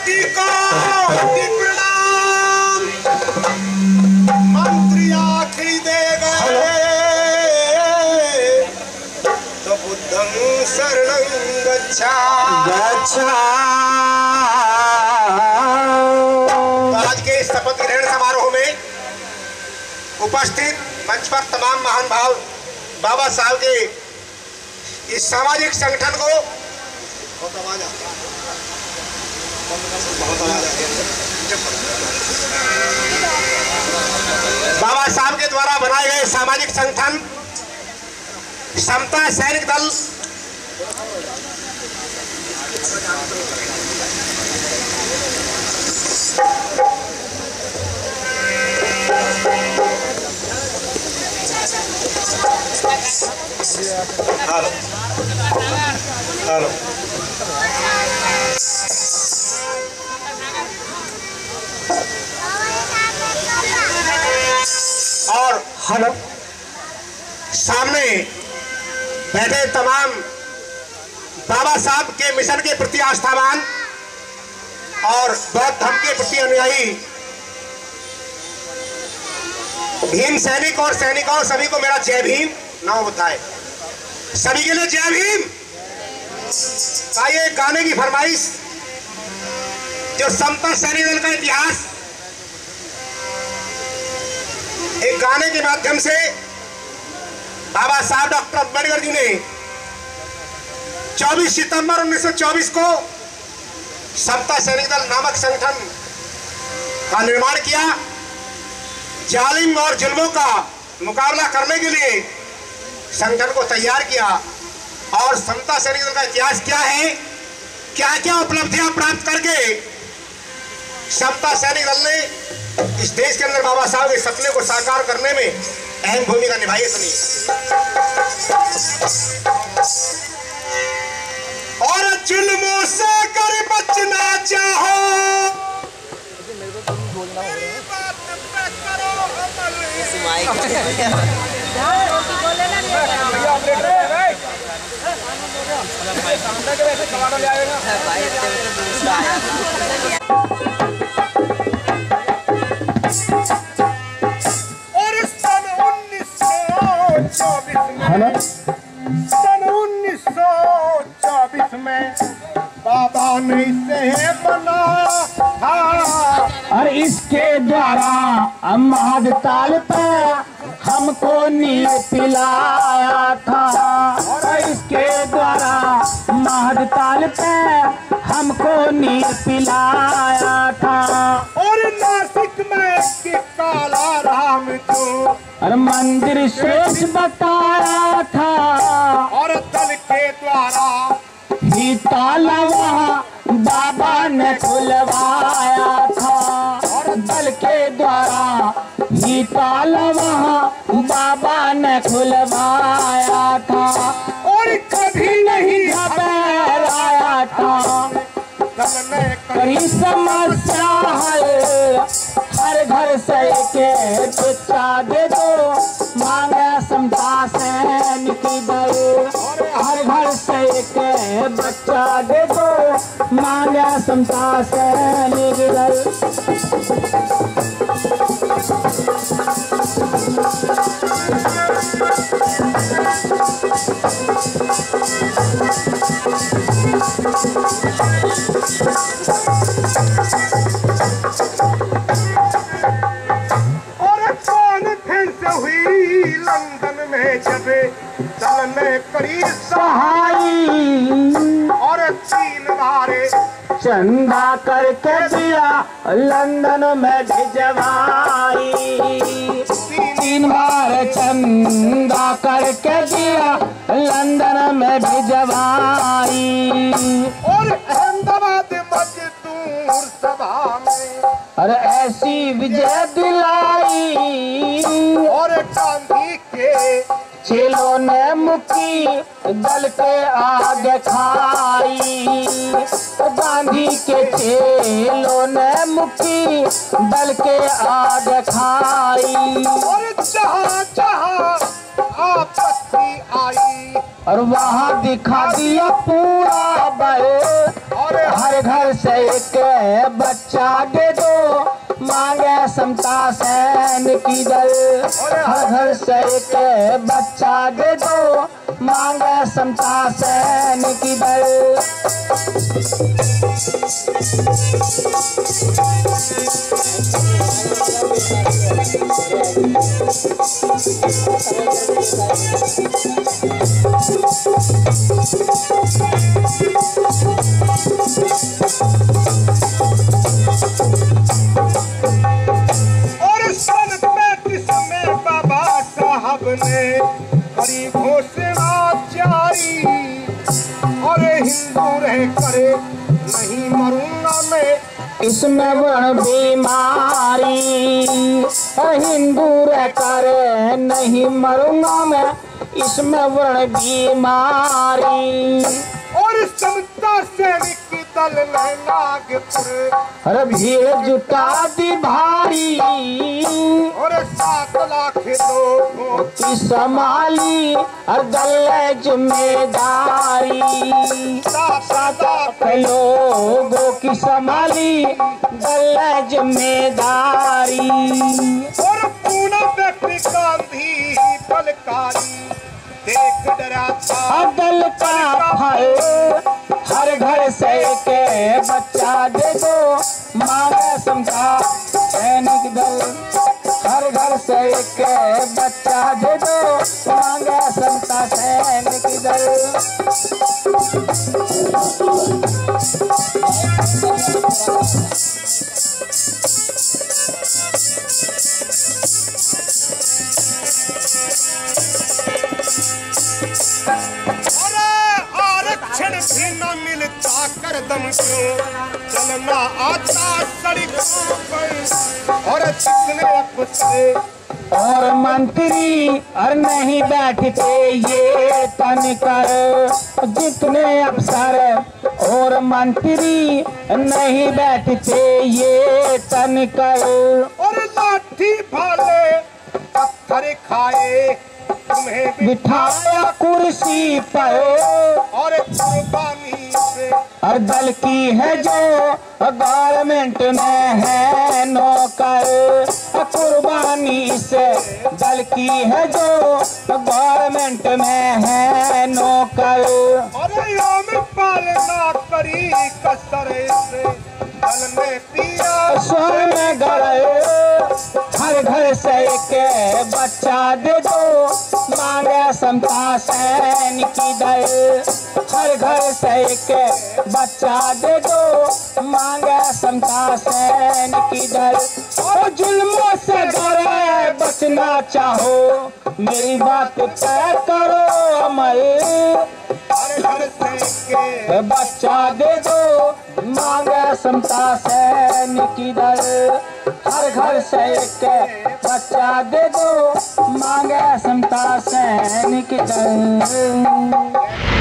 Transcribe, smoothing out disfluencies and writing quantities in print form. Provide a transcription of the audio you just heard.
कोटि कोटि प्रणाम। मंत्री आखिरी दे गए तो बुद्धं शरणं गच्छा। आज के इस शपथ ग्रहण समारोह में उपस्थित मंच पर तमाम महान भाव बाबा साहब के इस सामाजिक संगठन को बाबा साहब के द्वारा बनाए गए सामाजिक संगठन समता सैनिक दल हेलो हेलो और हेलो सामने बैठे तमाम बाबा साहब के मिशन के प्रति आस्थावान और बौद्ध धर्म के प्रति अनुयायी भीम सैनिक और सैनिकों सभी को मेरा जय भीम नाम बताए। सभी के लिए जय भीम। आइए गाने की फरमाइश जो समता सैनिक दल का इतिहास एक गाने के माध्यम से बाबा साहब डॉक्टर अम्बेडकर जी ने 24 सितंबर 1924 को समता सैनिक दल नामक संगठन का निर्माण किया। जालिम और जुल्मों का मुकाबला करने के लिए संगठन को तैयार किया। और समता सैनिक दल का इतिहास क्या है, क्या क्या उपलब्धियां प्राप्त करके समता सैनिक दल ने इस देश के अंदर बाबा साहब के सपने को साकार करने में अहम भूमिका निभाई। सुनिए। और जुल्मों से कर बचना चाहो सन 1924 में बाबा ने इसे बनाया और इसके द्वारा महदताल पे हमको नील पिलाया था। और इसके द्वारा महदताल पे हमको नील पिलाया था। और नासिक में कि काला राम को और मंदिर शेष बताया था। और दल के द्वारा ही ताला वहाँ बाबा ने खुलवाया था। और दल के द्वारा ही ताला वहाँ बाबा ने खुलवाया था। और कभी नहीं घबराया था। कई समस्या है हर घर से के बच्चा दे दो मांगे समता सैनिक दल। हर घर से के बच्चा दे दो मांगे समता सैनिक दल। लंदन में जब दल ने करी सहाई और 3 बारे चंदा करके दिया लंदन में भिजवाई। 3 बार चंदा करके दिया लंदन में भिजवाई। और अहमदाबाद मजदूर सभा में और ऐसी विजय दिलाई। और गांधी के चेलों ने मुक्की दल के आगे खाई। गांधी के चेलों ने मुक्की दल के आगे खाई। और जहाँ जहाँ आपत्ति आई और वहाँ दिखा दिया पूरा बल। और हर घर से एक बच्चा दे दो, मांगे समता सैनिक दल। हर घर से एक बच्चा दे दो, मांगे समता सैनिक दल। ने करी घोषणा जारी, और हिंदू रह करे नहीं मरूंगा मैं इसमें वर्ण बीमारी। हिंदू रह कर नहीं मरूंगा मैं, इसमें वर्ण बीमारी। और समता सैनिक दल ने नागपुर अरे भीड़ जुटा दी भारी, और 7 लाख लोगों की संभाली और दल जिम्मेदारी। 7 लाख लोगों की संभाली दल जिम्मेदारी। और पूना व्यक्ति गांधी बलकारी देख डरा था दल का फल। हर घर से के बच्चा दे दो, मांगे समता सैनिक दल। हर घर से एक बच्चा दे दो, मांगे समता सैनिक दल। आरक्षण भी न मिलता करदम क्यों चलना आता सड़कों पर। और कितने अफसर और मंत्री और नहीं बैठते ये तन कर। जितने अफसर और मंत्री नहीं बैठते ये तन कर। और लाठी भाले पत्थर खाए तुम्हें बिठाया कुर्सी पर। और कुर्बानी से और दल की है जो गवर्नमेंट में है नौकर। कुर्बानी से दल की है जो गवर्नमेंट में है नौकर। और हम पालना करी कसर से दल ने पिया स्वर्ण गए। हर घर से एक बच्चा दे दो, मांगे समता सैनिक दल। हर घर से एक बच्चा दे दो, मांगे समता सैनिक दल। और जुल्मों से डरे बचना चाहो, मेरी बात तय करो अमल। हर घर से बच्चा दे दो, मांगे समता सैनिक दल। हर घर से एक बच्चा दे दो, मांगे समता सैनिक दल।